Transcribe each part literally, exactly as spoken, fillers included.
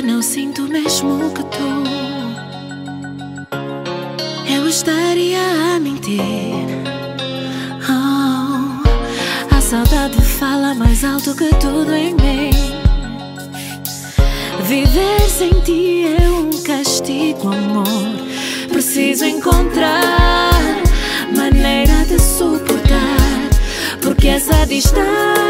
não sinto mesmo que tu. Eu estaria a mentir. Oh, a saudade fala mais alto que tudo em mim. Viver sem ti é um castigo, amor. Preciso encontrar maneira de suportar, porque essa distância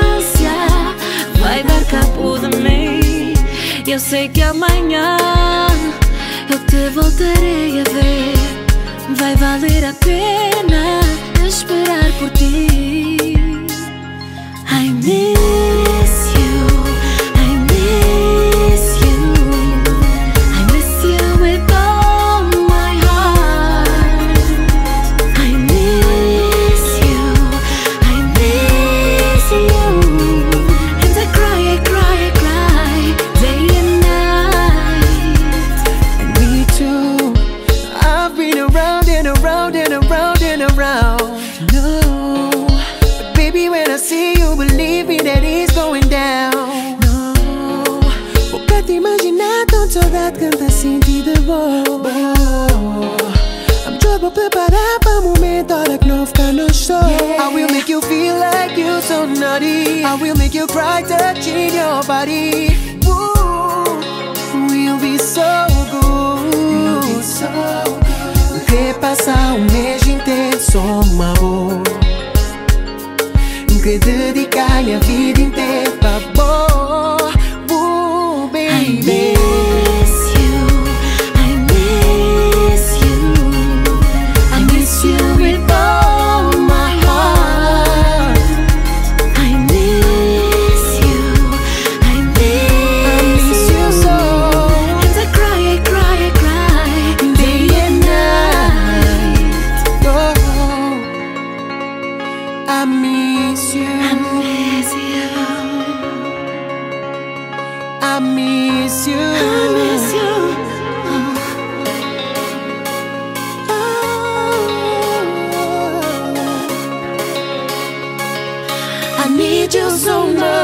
vai dar cabo de mim. Eu sei que amanhã eu te voltarei a ver. Vai valer a pena esperar por ti. I miss you, I miss you, I miss you with all my heart. I miss you, I miss you, and I cry, I cry, I cry, day and night. And me too, I've been around and around and around and around. No, but baby, when I see you, believe me that it's going down. No, porque te imaginar tão saudade canta assim de boa. I'm trouble preparar para o momento, hora que não ficar no show. I will make you feel like you so naughty. I will make you cry touching your body. Ooh, we'll be so good. We'll be so good. Que passar um mês inteiro só um amor. Que dedicar minha vida inteira pra boa. Ooh, baby. I miss you, I miss you, I miss you, I miss you. I need you so much.